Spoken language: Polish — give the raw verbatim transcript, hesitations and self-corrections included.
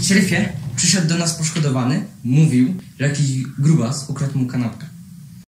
Szeryfie, przyszedł do nas poszkodowany, mówił, że jakiś grubas ukradł mu kanapkę.